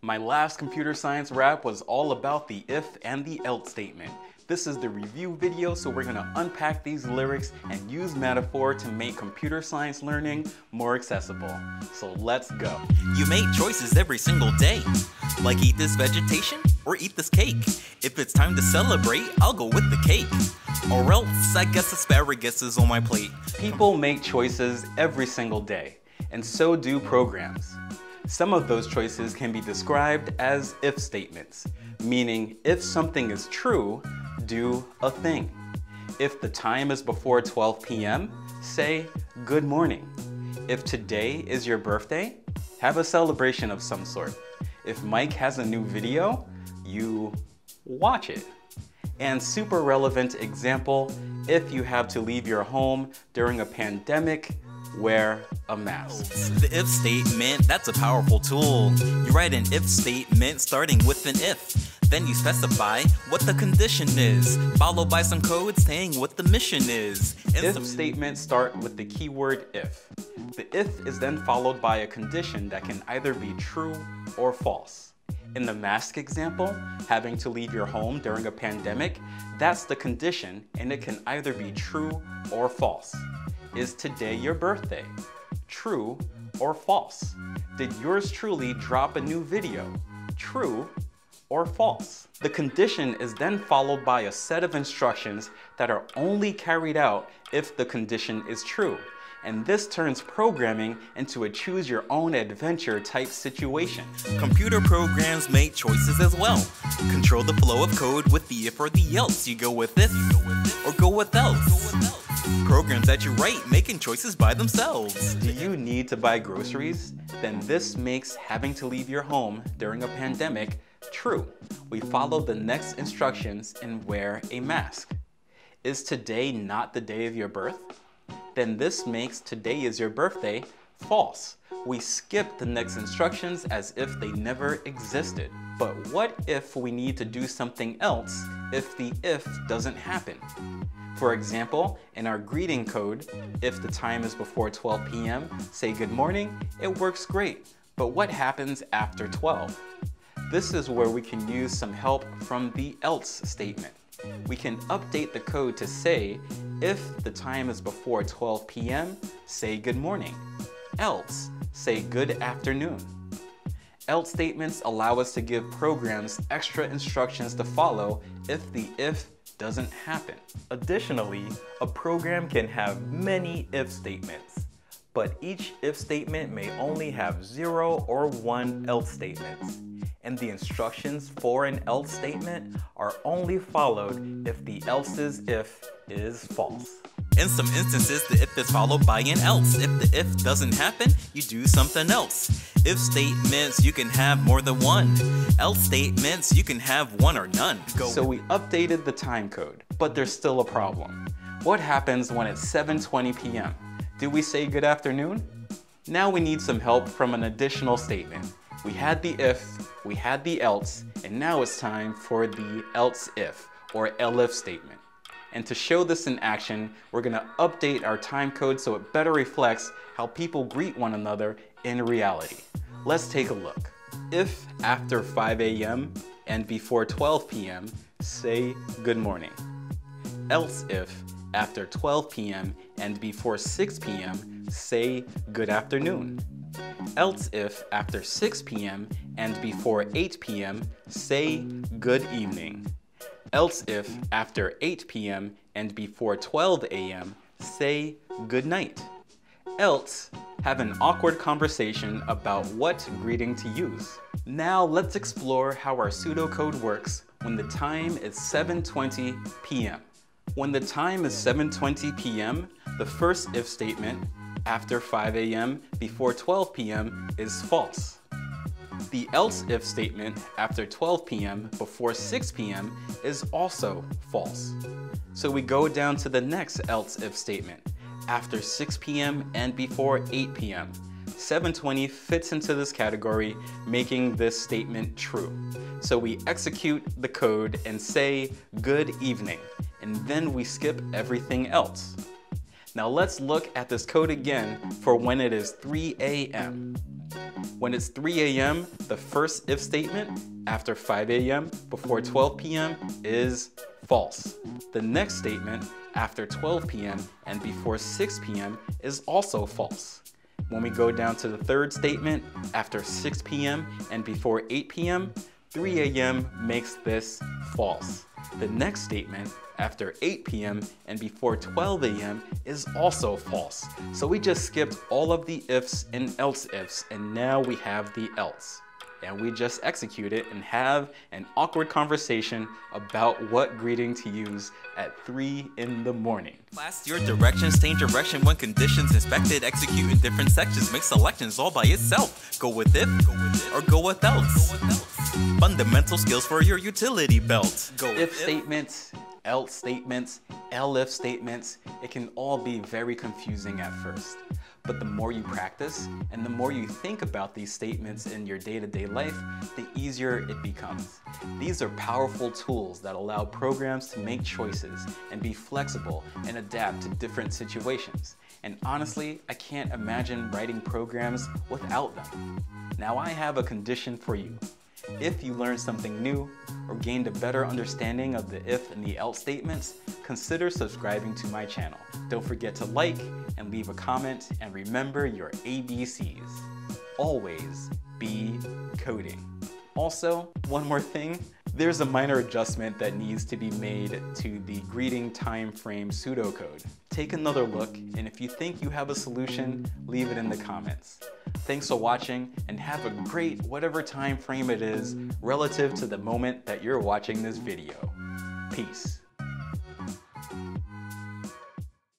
My last computer science rap was all about the if and the else statement. This is the review video, so we're gonna unpack these lyrics and use metaphor to make computer science learning more accessible. So let's go. You make choices every single day, like eat this vegetation or eat this cake. If it's time to celebrate, I'll go with the cake. Or else, I guess asparagus is on my plate. People make choices every single day, and so do programs. Some of those choices can be described as if statements, meaning if something is true, do a thing. If the time is before 12 p.m., say good morning. If today is your birthday, have a celebration of some sort. If Mike has a new video, you watch it. And super relevant example, if you have to leave your home during a pandemic, wear a mask. The if statement, that's a powerful tool. You write an if statement starting with an if. Then you specify what the condition is, followed by some code saying what the mission is. If statements start with the keyword if. The if is then followed by a condition that can either be true or false. In the mask example, having to leave your home during a pandemic, that's the condition, and it can either be true or false. Is today your birthday? True or false? Did yours truly drop a new video? True or false? The condition is then followed by a set of instructions that are only carried out if the condition is true. And this turns programming into a choose-your-own-adventure type situation. Computer programs make choices as well. Control the flow of code with the if or the else. You go with if or go with else. Programs that you write making choices by themselves. Do you need to buy groceries? Then this makes having to leave your home during a pandemic true. We follow the next instructions and wear a mask. Is today not the day of your birth? Then this makes today is your birthday false. We skip the next instructions as if they never existed. But what if we need to do something else if the if doesn't happen? For example, in our greeting code, if the time is before 12 p.m., say good morning, it works great. But what happens after 12? This is where we can use some help from the else statement. We can update the code to say, if the time is before 12 p.m., say good morning. Else, say good afternoon. Else statements allow us to give programs extra instructions to follow if the if doesn't happen. Additionally, a program can have many if statements, but each if statement may only have 0 or 1 else statements. And the instructions for an else statement are only followed if the else's if is false. In some instances, the if is followed by an else. If the if doesn't happen, you do something else. If statements, you can have more than one. Else statements, you can have one or none. So we updated the time code, but there's still a problem. What happens when it's 7:20 p.m.? Do we say good afternoon? Now we need some help from an additional statement. We had the if, we had the else, and now it's time for the else if, or elif statement. And to show this in action, we're gonna update our time code so it better reflects how people greet one another in reality. Let's take a look. If after 5 a.m. and before 12 p.m., say good morning. Else if after 12 p.m. and before 6 p.m., say good afternoon. Else if after 6 p.m. and before 8 p.m., say good evening. Else if after 8 p.m. and before 12 a.m., say good night. Else, have an awkward conversation about what greeting to use. Now let's explore how our pseudocode works when the time is 7:20 p.m. When the time is 7:20 p.m., the first if statement, after 5 a.m. before 12 p.m. is false. The else if statement after 12 p.m. before 6 p.m. is also false. So we go down to the next else if statement, after 6 p.m. and before 8 p.m. 7:20 fits into this category, making this statement true. So we execute the code and say good evening, and then we skip everything else. Now let's look at this code again for when it is 3 a.m. When it's 3 a.m., the first if statement after 5 a.m. before 12 p.m. is false. The next statement after 12 p.m. and before 6 p.m. is also false. When we go down to the third statement after 6 p.m. and before 8 p.m., 3 a.m. makes this false. The next statement after 8 p.m. and before 12 a.m. is also false. So we just skipped all of the ifs and else ifs, and now we have the else. And we just execute it and have an awkward conversation about what greeting to use at 3 in the morning. Class your directions, change direction when conditions inspected. Execute in different sections, make selections all by itself. Go with if, or go with else. Fundamental skills for your utility belt. Go If statements, else statements, elif statements, it can all be very confusing at first. But the more you practice and the more you think about these statements in your day-to-day life, the easier it becomes. These are powerful tools that allow programs to make choices and be flexible and adapt to different situations. And honestly, I can't imagine writing programs without them. Now I have a condition for you. If you learned something new or gained a better understanding of the if and the else statements, consider subscribing to my channel. Don't forget to like and leave a comment, and remember your ABCs. Always be coding. Also, one more thing, there's a minor adjustment that needs to be made to the greeting time frame pseudocode. Take another look, and if you think you have a solution, leave it in the comments. Thanks for watching, and have a great whatever time frame it is relative to the moment that you're watching this video. Peace.